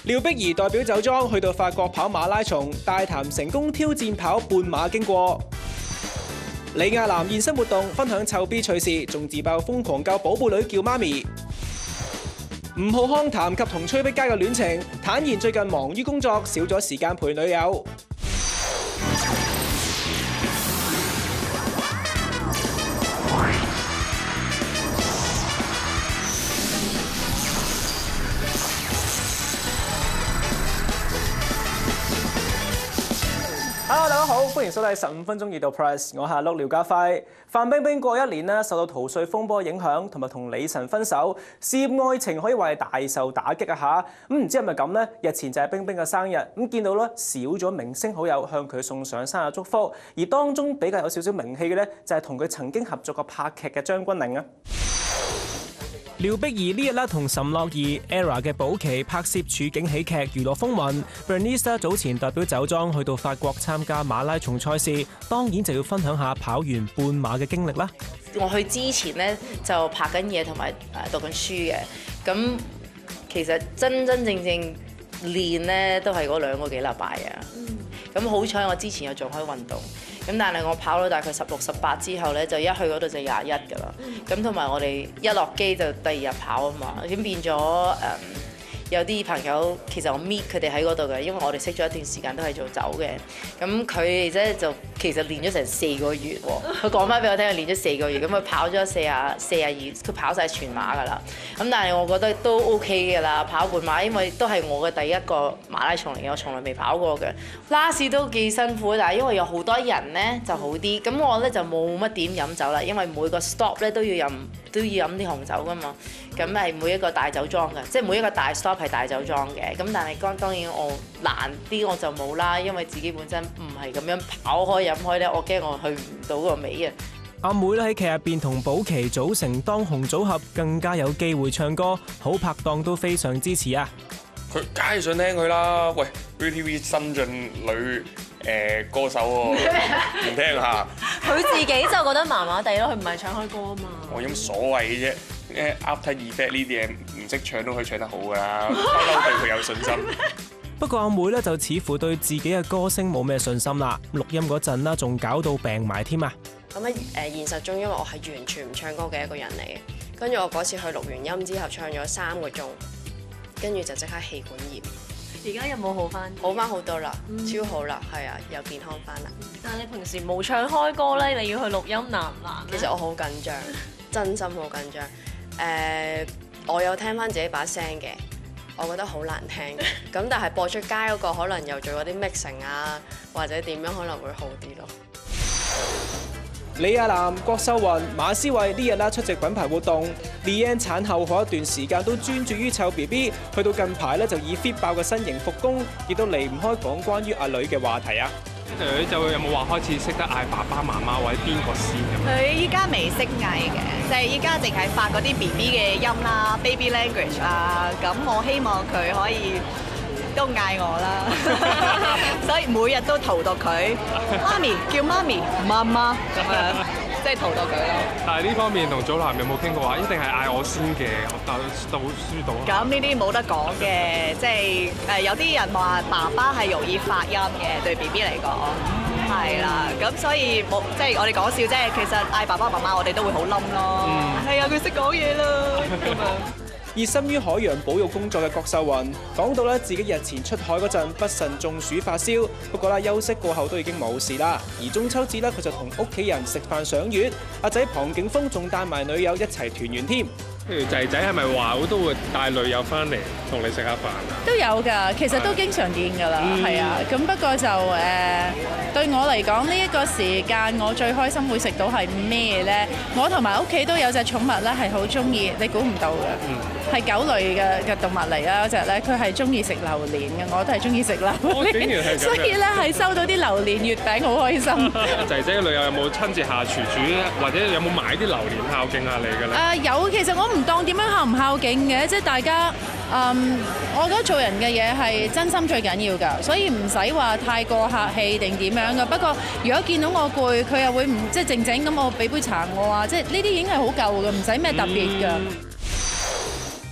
廖碧兒代表酒莊去到法國跑馬拉松，大談成功挑戰跑半馬經過。李亞男現身活動，分享臭 B 趣事，仲自爆瘋狂教寶貝女叫媽咪。吳浩康談及同崔碧嘉嘅戀情，坦言最近忙於工作，少咗時間陪女友。Hello， 大家好，歡迎收睇15分鐘熱度 Press， 我係阿碌廖家輝。范冰冰過一年咧，受到逃稅風波影響，同埋同李晨分手，事業愛情可以話係大受打擊啊嚇。唔知係咪咁呢？日前就係冰冰嘅生日，見到咧少咗明星好友向佢送上生日祝福，而當中比較有少少名氣嘅咧，就係同佢曾經合作過拍劇嘅張鈞甯啊。廖碧兒呢日咧同岑樂儀、ERROR 嘅保錡拍攝處境喜劇《娛樂風雲》。Bernice 早前代表酒莊去到法國參加馬拉松賽事，當然就要分享下跑完半馬嘅經歷啦。 我去之前咧就拍緊嘢同埋讀緊書嘅，咁其實真正練咧都係嗰2個幾禮拜啊。咁好彩我之前有做開運動。咁但係我跑到大概16、18之後咧，就一去嗰度就21㗎啦。咁同埋我哋一落機就第2日跑啊嘛，咁變咗有啲朋友其實我 meet 佢哋喺嗰度嘅，因為我哋識咗一段時間都係做酒嘅。咁佢哋咧就其實練咗成4個月喎。佢講翻俾我聽，佢練咗4個月，咁佢跑咗42，佢跑晒全馬㗎啦。咁但係我覺得都 OK 㗎啦，跑半馬，因為都係我嘅第一個馬拉松嚟嘅，我從來未跑過嘅。last 都幾辛苦，但係因為有好多人咧就好啲。咁我咧就冇乜點飲酒啦，因為每個 stop 咧都要飲啲紅酒㗎嘛。咁係每一個大酒莊嘅，即係每一個大 stop 係大酒莊嘅。咁但係當然我難啲我就冇啦，因為自己本身唔係咁樣跑開飲開咧，我驚我去唔到個尾啊！ 阿妹咧喺劇入邊同保錡組成當紅組合，更加有機會唱歌，好拍檔都非常支持啊！ 佢梗係想聽佢啦，喂 ViuTV 新晉女歌手喎，唔聽下？ 佢自己就覺得麻麻地咯，佢唔係唱開歌啊嘛。 我有乜所謂嘅啫？After Effect 呢啲嘢唔識唱都可以唱得好㗎啦，不嬲對佢有信心。 不過阿妹咧就似乎對自己嘅歌聲冇咩信心啦，錄音嗰陣啦仲搞到病埋添啊！ 咁喺現實中，因為我係完全唔唱歌嘅一個人嚟嘅，跟住我嗰次去錄完音之後唱咗3個鐘，跟住就即刻氣管炎。而家有冇好翻？好翻好多啦，超好啦，係啊，又健康翻啦。但係你平時冇唱開歌咧，你要去錄音難唔難？其實我好緊張，真心好緊張。我有聽翻自己把聲嘅。我覺得好難聽，咁但係播出街嗰個可能又做嗰啲 mixing 啊，或者點樣可能會好啲咯。 李亞男、郭秀雲、馬思慧呢日啦出席品牌活動。Leanne 產後嗰一段時間都專注於湊 BB， 去到近排咧就以 fit 爆嘅身形復工，亦都離唔開講關於阿女嘅話題啊。 女就有冇話開始識得嗌爸爸媽媽或者邊個先咁？ 佢依家未識嗌嘅，就係依家淨係發嗰啲 BB 嘅音啦、baby language 啦。咁我希望佢可以都嗌我啦，所以每日都荼毒佢，媽咪叫媽咪、媽媽咁樣，即係荼毒佢咯。 但係呢方面同祖藍有冇傾過話？一定係嗌我先嘅，但到輸到。 咁呢啲冇得講嘅，即係有啲人話爸爸係容易發音嘅，對 BB 嚟講係啦。咁所以冇即係我哋講笑啫，其實嗌爸爸媽媽我哋都會好冧咯。係啊，佢識講嘢啦咁樣。 熱心於海洋保育工作嘅郭秀雲講到咧，自己日前出海嗰陣不慎中暑發燒，不過啦休息過後都已經冇事啦。而中秋節咧，佢就同屋企人食飯賞月，阿仔龐景峰仲帶埋女友一齊團圓添。 譬如仔仔係咪話都會帶女友翻嚟同你食下飯啊？ 都有㗎，其實都經常見㗎啦，係啊。咁不過就對我嚟講，呢一個時間我最開心會食到係咩咧？我同埋屋企都有隻寵物咧，係好中意，你估唔到嘅，係狗類嘅動物嚟啦。嗰隻咧，佢係中意食榴蓮嘅，我都係中意食榴蓮，所以咧係收到啲榴蓮月餅好開心。 仔仔嘅女友有冇親自下廚煮，或者有冇買啲榴蓮孝敬下你嘅咧？ 有，其實我唔當點樣孝唔孝敬嘅，即係大家我覺得做人嘅嘢係真心最緊要㗎，所以唔使話太過客氣定點樣㗎。不過如果見到我攰，佢又會唔即係靜靜咁，我俾杯茶我啊，即係呢啲已經係好夠㗎，唔使咩特別㗎。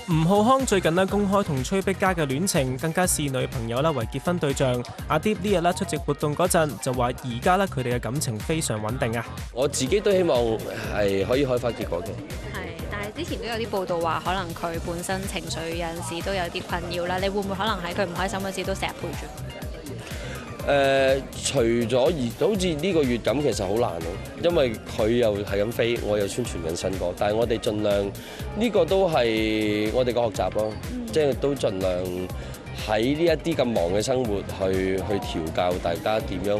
吳浩康最近公開同崔碧嘉嘅戀情，更加視女朋友為結婚對象。阿 Deep 呢日出席活動嗰陣就話，而家佢哋嘅感情非常穩定啊。 我自己都希望係可以開花結果嘅。 但係之前都有啲報道話，可能佢本身情緒有陣時都有啲困擾啦。你會唔會可能喺佢唔開心嗰時都成日陪住佢？ 除咗好似呢個月咁，其實好難咯，因為佢又係咁飛，我又宣傳緊新歌，但係我哋盡量呢個都係我哋個學習咯，即係都盡量喺呢一啲咁忙嘅生活去調教大家點樣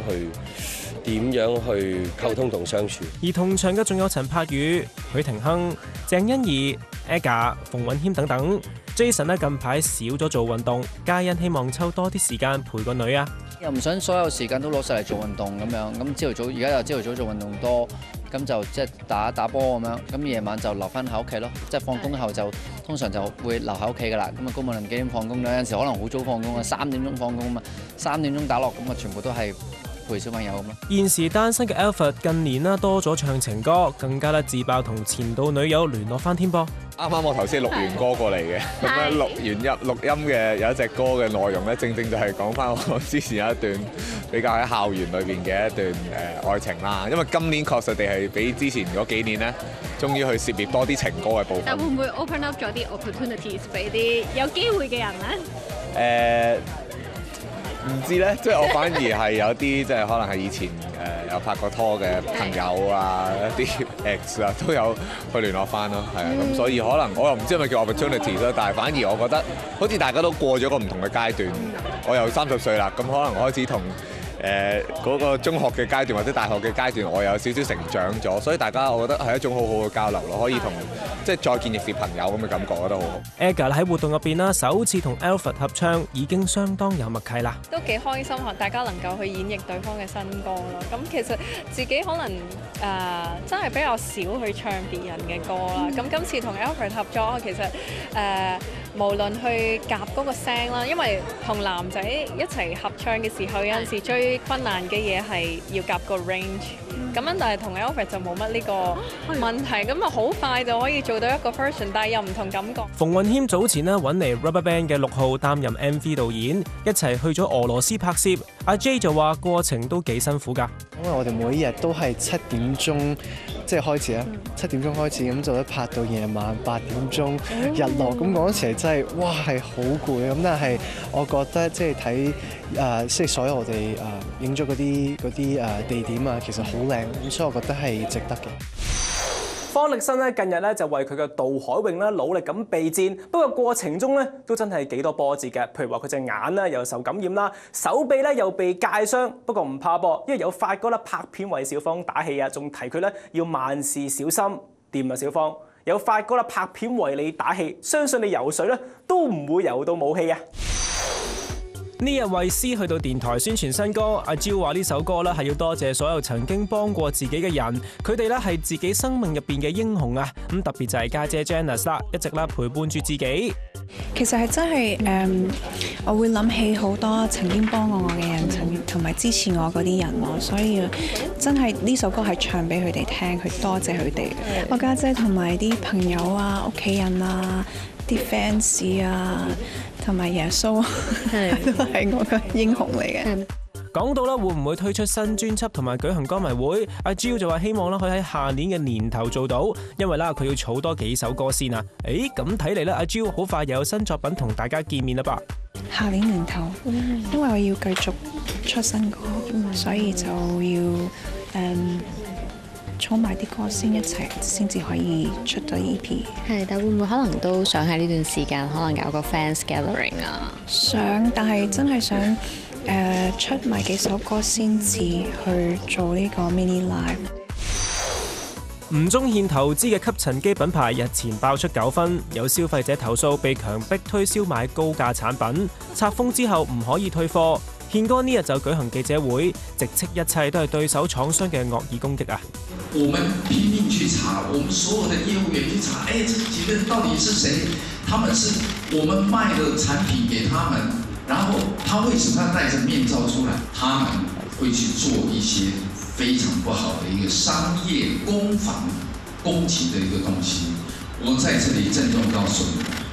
去溝通同相處。 而同場嘅仲有陳柏宇、許廷鏗、鄭欣宜、Aga、馮允謙等等。Jason 近排少咗做運動，嘉欣希望抽多啲時間陪個女啊。 又唔想所有時間都攞晒嚟做運動咁樣，咁朝頭早而家又朝頭早做運動多，咁就即係打波咁樣，咁夜晚就留翻喺屋企咯。即係放工後就通常就會留喺屋企噶啦。咁啊，高文麟幾點放工咧？有陣時可能好早放工啊，3點鐘放工啊嘛，3點鐘打落咁啊，全部都係陪小朋友咁咯。 現時單身嘅 Alfred 近年多咗唱情歌，更加自爆同前度女友聯絡翻添噃。 啱啱我頭先錄完歌過嚟嘅，咁咧錄音嘅有一隻歌嘅內容咧，正正就係講翻我之前有一段比較喺校園裏邊嘅一段愛情啦。因為今年確實地係比之前嗰幾年咧，終於去涉獵多啲情歌嘅部分。 但會唔會 open up 咗啲 opportunities 俾啲有機會嘅人咧？ 唔知咧，即係我反而係有啲即係可能係以前有拍過拖嘅朋友啊，一啲 ex 啊都有去聯絡翻咯，係啊，咁所以可能我又唔知係咪叫 opportunity 咯，但係反而我覺得好似大家都過咗個唔同嘅階段，我又30歲啦，咁可能開始同嗰個中學嘅階段或者大學嘅階段，我有少少成長咗，所以大家我覺得係一種好好嘅交流咯，可以同即係再見亦是朋友咁嘅感覺，我覺得好好。 Aga 喺活動入邊首次同 Alfred 合唱，已經相當有默契啦。 都幾開心學大家能夠去演繹對方嘅新歌咯。咁其實自己可能真係比較少去唱別人嘅歌啦。咁今次同 Alfred 合作，其實無論去夾嗰個聲啦，因為同男仔一齊合唱嘅時候，有陣時最困難嘅嘢係要夾個 range。咁樣，但係同 Alfred 就冇乜呢個問題，咁啊好快就可以做到一個 version， 但係又唔同感覺。 馮允謙早前揾嚟 RubberBand 嘅6號擔任 MV 導演，一齊去咗俄羅斯拍攝。阿 J 就話過程都幾辛苦㗎。 因為我哋每日都係7點鐘即係開始啦，7點鐘開始咁就一拍到夜晚8點鐘日落，咁嗰陣時係真係哇係好攰咁，但係我覺得即係睇即係所有我哋影咗嗰啲地點啊，其實好靚，咁所以我覺得係值得嘅。 方力申近日就為佢嘅渡海泳努力咁備戰，不過過程中都真係幾多波折嘅。譬如話佢隻眼又受感染啦，手臂又被界傷，不過唔怕噃，因為有發哥拍片為小方打氣啊，仲提佢要萬事小心。掂啊，小方，有發哥拍片為你打氣，相信你游水都唔會游到冇氣啊！呢日為師去到電台宣傳新歌，阿 Jill 話呢首歌係要多謝所有曾經幫過自己嘅人，佢哋係自己生命入邊嘅英雄啊！咁特別就係家姐 Janice 啦，一直陪伴住自己。 其實係真係我會諗起好多曾經幫過我嘅人，同埋支持我嗰啲人咯，所以真係呢首歌係唱俾佢哋聽，去多謝佢哋。我家姐同埋啲朋友啊、屋企人啊、啲 fans 啊，同埋耶穌都係我嘅英雄嚟嘅。 講到會唔會推出新專輯同埋舉行歌迷會，阿 Jill 就話希望佢喺下年嘅年頭做到，因為佢要儲多幾首歌先啊。咁睇嚟阿 Jill 好快又有新作品同大家見面啦吧？ 下年年頭，因為我要繼續出新歌，所以就要儲埋啲歌先一齊，先至可以出到 EP。 係，但會唔會可能都想喺呢段時間可能搞個 fans gathering 啊？ 想，但係真係想出埋幾首歌先至去做呢個 mini live。 吳宗憲投資嘅吸塵機品牌日前爆出糾紛，有消費者投訴被強迫推銷買高價產品，拆封之後唔可以退貨。憲哥呢日就舉行記者會，直斥一切都係對手廠商嘅惡意攻擊啊！ 我們拼命去查，我們所有的業務員去查，這幾個人到底是誰？他們是我們賣的產品給他們，然後他為什麼要戴着面罩出來？他們會去做一些非常不好的一個商業攻防攻擊的一個東西。我在這裡鄭重告訴你，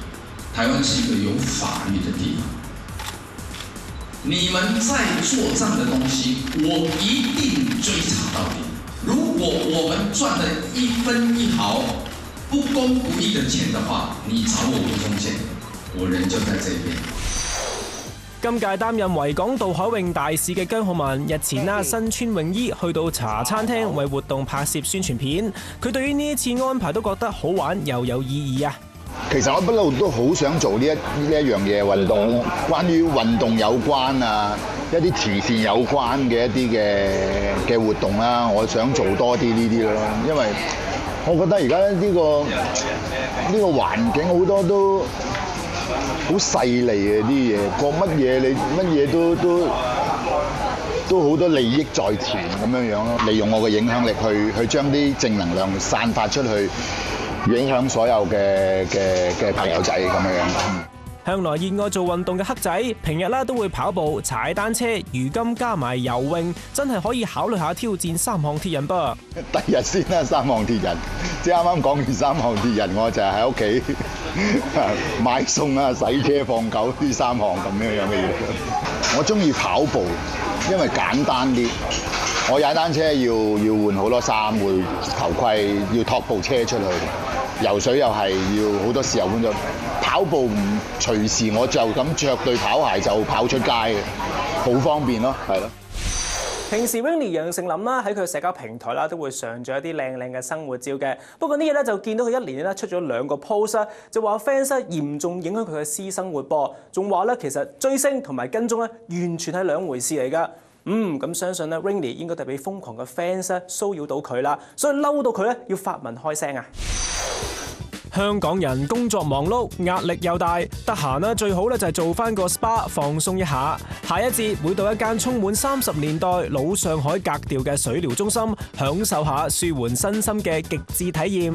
台湾是一个有法律的地方。你们在做这样的东西，我一定追查到底。如果我们赚了1分1毫不公不义的錢的話，你找我吳宗憲，我人就在這邊。 今屆擔任維港渡海泳大使嘅姜浩文，日前身穿泳衣去到茶餐廳為活動拍攝宣傳片。佢對於呢一次安排都覺得好玩又有意義啊！ 其實我不嬲都好想做呢一樣嘢運動，關於運動有關啊，一啲慈善有關嘅一啲嘅活動啦，我想做多啲呢啲咯，因為我覺得而家呢個環境好多都好勢利嘅啲嘢，講乜嘢你乜嘢都好多利益在前咁樣樣咯，利用我嘅影響力去將啲正能量散發出去。影響所有嘅朋友仔咁樣。 向來熱愛做運動嘅黑仔，平日都會跑步、踩單車，如今加埋游泳，真係可以考慮下挑戰3項鐵人噃。 第日先啦，3項鐵人，即係啱啱講完3項鐵人，我就係喺屋企買餸啊、洗車放狗呢3項咁樣嘅嘢。我中意跑步，因為簡單啲。我踩單車要換好多衫，換頭盔，要托部車出去。游水又係要好多時候換咗。跑步唔隨時我就咁着對跑鞋就跑出街嘅，好方便咯，係咯。 平時 Winnie 楊丞琳喺佢社交平台都會上咗一啲靚嘅生活照嘅。不過呢日就見到佢一連出咗2個 post 就話 fans 嚴重影響佢嘅私生活噃，仲話其實追星同埋跟蹤完全係2回事嚟㗎。咁相信Winnie 應該係俾瘋狂嘅 fans 騷擾到佢啦，所以嬲到佢要發文開聲啊！香港人工作忙碌，壓力又大，得閒最好就係做翻個 SPA 放鬆一下。下一節會到一間充滿30年代老上海格調嘅水療中心，享受下舒緩身心嘅極致體驗。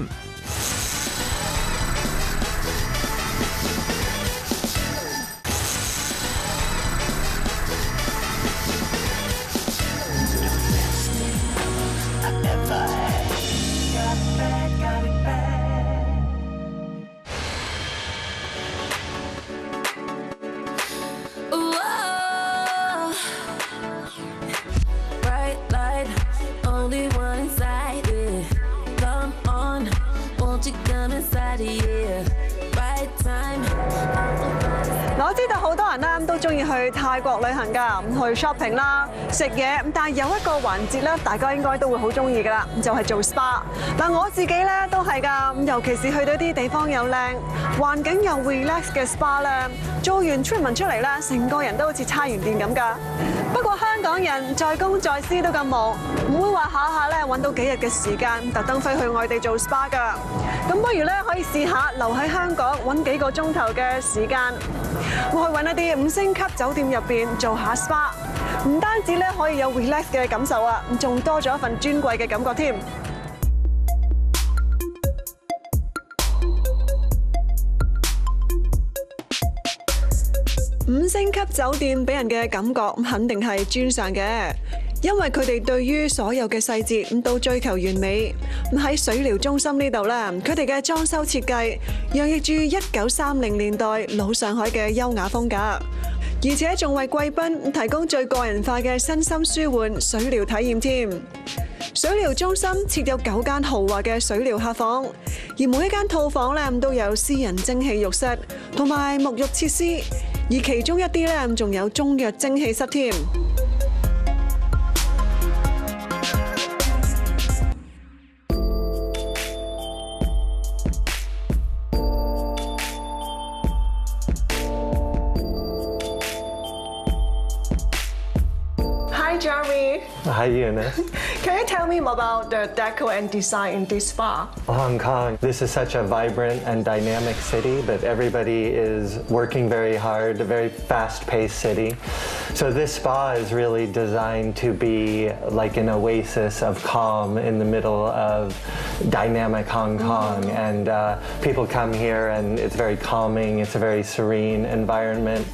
我知道好多人都中意去泰國旅行㗎，去 shopping 啦、食嘢，但係有一個環節咧，大家應該都會好中意㗎啦，就係做 SPA。嗱，我自己咧都係㗎，尤其是去到啲地方又靚、環境又 relax 嘅 SPA 咧，做完 treatment 出嚟咧，成個人都好似叉完電咁㗎。不過香港人在公在私都咁忙，唔會話下下咧揾到幾日嘅時間，特登飛去外地做 SPA 㗎。咁不如咧可以試下留喺香港揾幾個鐘頭嘅時間，我去揾一啲5星級酒店入邊做下 SPA， 唔單止咧可以有 relax 嘅感受啊，仲多咗一份尊貴嘅感覺添。5星級酒店俾人嘅感覺肯定係專上嘅，因為佢哋對於所有嘅細節都追求完美。喺水療中心呢度咧，佢哋嘅裝修設計洋溢住1930年代老上海嘅優雅風格，而且仲為貴賓提供最個人化嘅身心舒緩水療體驗添。水療中心設有9間豪華嘅水療客房，而每一間套房咧都有私人蒸汽浴室同埋沐浴設施，而其中一啲咧仲有中藥蒸汽室添。Hi, Jeremy. Hi, Eunice. Can you tell me more about the decor and design in this spa? Hong Kong, this is such a vibrant and dynamic city that everybody is working very hard, a very fast-paced city. So this spa is really designed to be like an oasis of calm in the middle of dynamic Hong Kong. And people come here and it's very calming, it's a very serene environment.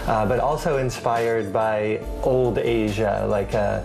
but also inspired by old Asia, like a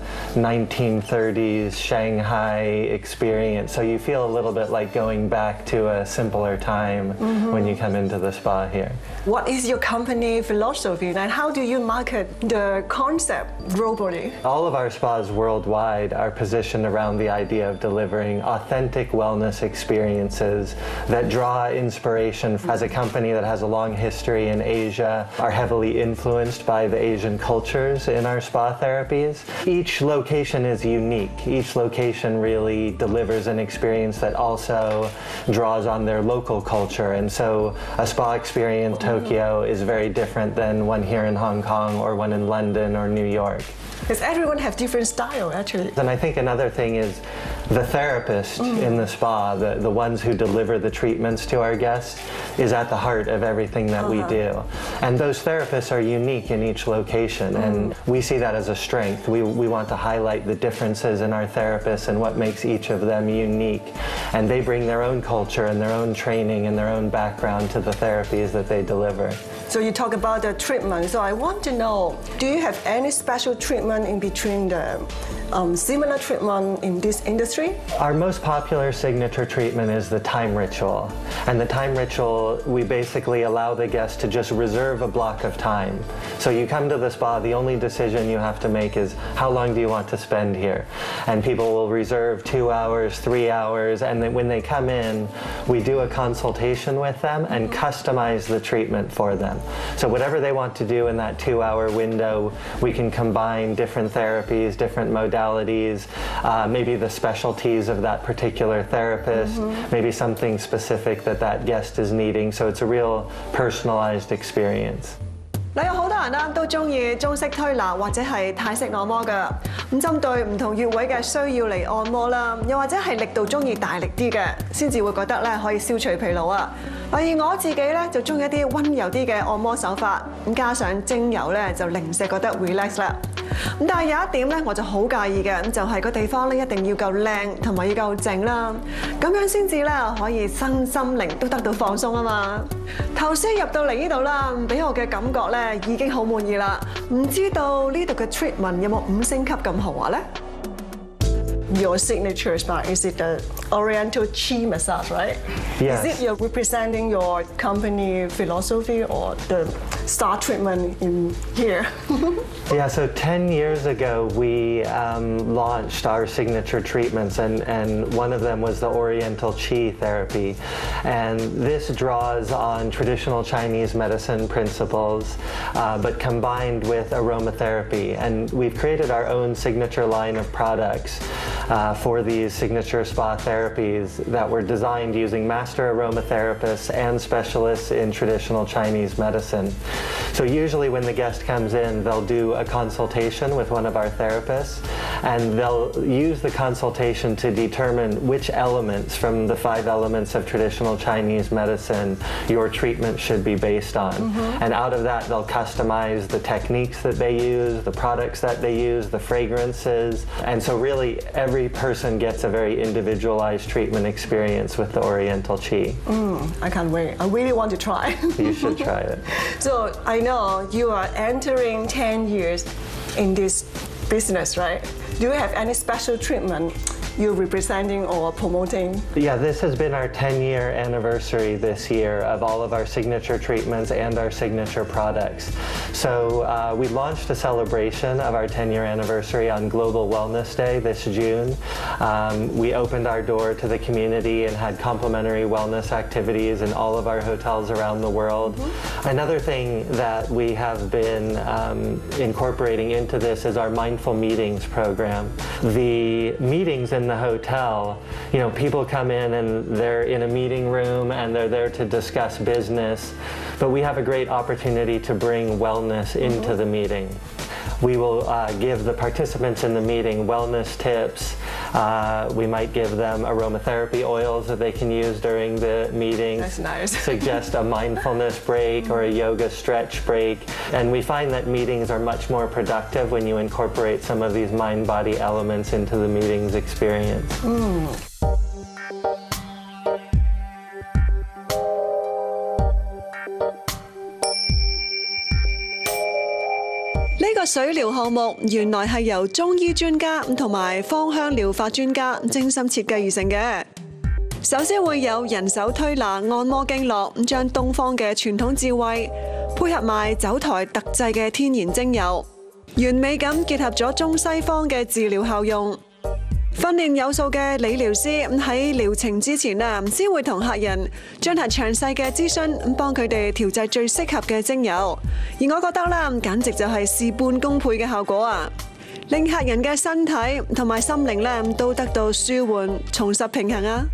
1930s Shanghai experience. So you feel a little bit like going back to a simpler time when you come into the spa here. What is your company philosophy and how do you market the concept globally? All of our spas worldwide are positioned around the idea of delivering authentic wellness experiences that draw inspiration. As a company that has a long history in Asia, are heavily influenced by the Asian cultures in our spa therapies. Each location is unique. Each location really delivers an experience that also draws on their local culture. And so a spa experience in Tokyo is very different than one here in Hong Kong or one in London or New York. Because everyone have different style, actually. And I think another thing is the therapist in the spa, the ones who deliver the treatments to our guests, is at the heart of everything that we do. And those therapists are unique in each location, and we see that as a strength. We want to highlight the differences in our therapists and what makes each of them unique. And they bring their own culture and their own training and their own background to the therapies that they deliver. So you talk about the treatment. So I want to know, do you have any special treatment in between the similar treatment in this industry? Our most popular signature treatment is the time ritual. And the time ritual, we basically allow the guest to just reserve a block of time. So you come to the spa, the only decision you have to make is how long do you want to spend here? And people will reserve 2 hours, 3 hours, and then when they come in, we do a consultation with them and customize the treatment for them. So whatever they want to do in that 2-hour window, we can combine different therapies, different modalities, maybe the specialties of that particular therapist, maybe something specific that that guest is needing. So it's a real personalized experience. 有好多人都中意中式推拿或者係泰式按摩㗎，咁針對唔同穴位嘅需要嚟按摩啦，又或者係力度中意大力啲嘅，先至會覺得咧可以消除疲勞啊。而我自己咧就中意一啲溫柔啲嘅按摩手法，咁加上精油咧就零舍覺得 relax 啦。咁但係有一點咧我就好介意嘅，咁就係個地方咧一定要夠靚同埋要夠靜啦，咁樣先至咧可以身心靈都得到放鬆啊嘛。頭先入到嚟呢度啦，俾我嘅感覺咧已經好滿意啦。唔知道呢度嘅 treatment 有冇5星級咁豪華咧？ Your signature spa, is it the Oriental Chi massage, right? Yes. Is it you're representing your company philosophy or the star treatment in here? Yeah, so 10 years ago we launched our signature treatments, and one of them was the Oriental Qi therapy. And this draws on traditional Chinese medicine principles, but combined with aromatherapy. And we've created our own signature line of products for these signature spa therapies that were designed using master aromatherapists and specialists in traditional Chinese medicine. So usually when the guest comes in, they'll do a consultation with one of our therapists, and they'll use the consultation to determine which elements from the 5 elements of traditional Chinese medicine your treatment should be based on. And out of that, they'll customize the techniques that they use, the products that they use, the fragrances. And so really every person gets a very individualized treatment experience with the Oriental Qi. I can't wait. I really want to try. You should try it. So I know you are entering 10 years in this business, right? Do you have any special treatment you're representing or promoting? Yeah, this has been our 10-year anniversary this year of all of our signature treatments and our signature products. So we launched a celebration of our 10-year anniversary on Global Wellness Day this June. We opened our door to the community and had complimentary wellness activities in all of our hotels around the world. Another thing that we have been incorporating into this is our Mindful Meetings program. The meetings in the hotel, you know, people come in and they're in a meeting room and they're there to discuss business, but we have a great opportunity to bring wellness into the meeting. We will give the participants in the meeting wellness tips. We might give them aromatherapy oils that they can use during the meetings. That's nice. Suggest a mindfulness break or a yoga stretch break. And we find that meetings are much more productive when you incorporate some of these mind-body elements into the meetings experience. 呢個水療項目原來係由中醫專家同埋芳香療法專家精心設計而成嘅。首先會有人手推拿按摩經絡，將東方嘅傳統智慧配合埋酒台特製嘅天然精油，完美咁結合咗中西方嘅治療效用。訓練有素嘅理療師喺療程之前先會同客人進行詳細嘅諮詢，幫佢哋調製最適合嘅精油。而我覺得簡直就係事半功倍嘅效果啊！令客人嘅身體同埋心靈都得到舒緩，重拾平衡啊！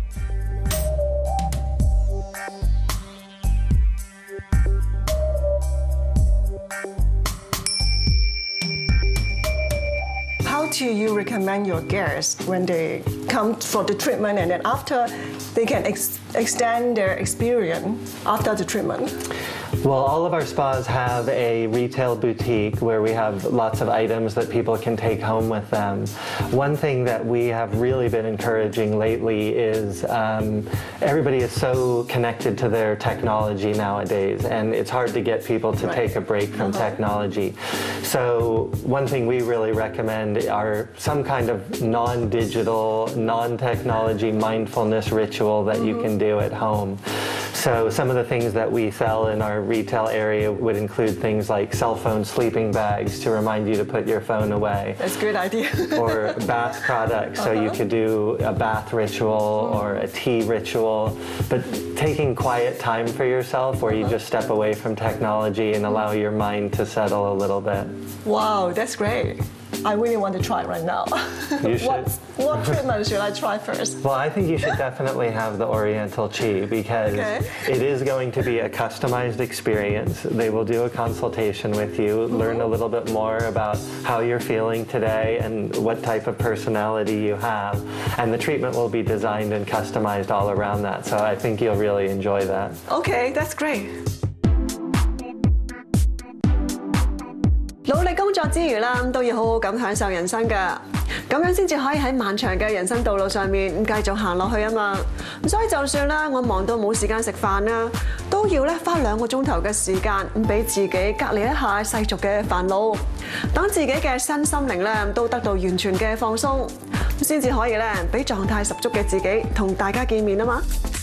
How do you recommend your guests when they come for the treatment and then after they can extend their experience after the treatment? Well, all of our spas have a retail boutique where we have lots of items that people can take home with them. One thing that we have really been encouraging lately is everybody is so connected to their technology nowadays, and it's hard to get people to take a break from technology. So one thing we really recommend are some kind of non-digital, non-technology mindfulness ritual that you can do at home. So some of the things that we sell in our retail area would include things like cell phone sleeping bags to remind you to put your phone away. That's a good idea. Or bath products, so you could do a bath ritual or a tea ritual, but taking quiet time for yourself where you just step away from technology and allow your mind to settle a little bit. Wow, that's great. I really want to try it right now. You should. What treatment should I try first? Well, I think you should definitely have the Oriental Chi because it is going to be a customized experience. They will do a consultation with you, learn a little bit more about how you're feeling today and what type of personality you have. And the treatment will be designed and customized all around that. So I think you'll really enjoy that. Okay, that's great. 努力工作之餘都要好好咁享受人生㗎，咁樣先至可以喺漫長嘅人生道路上面繼續行落去啊嘛。所以就算我忙到冇時間食飯啦，都要花2個鐘頭嘅時間俾自己隔離一下世俗嘅煩惱，等自己嘅身心靈都得到完全嘅放鬆，先至可以俾狀態十足嘅自己同大家見面啊嘛。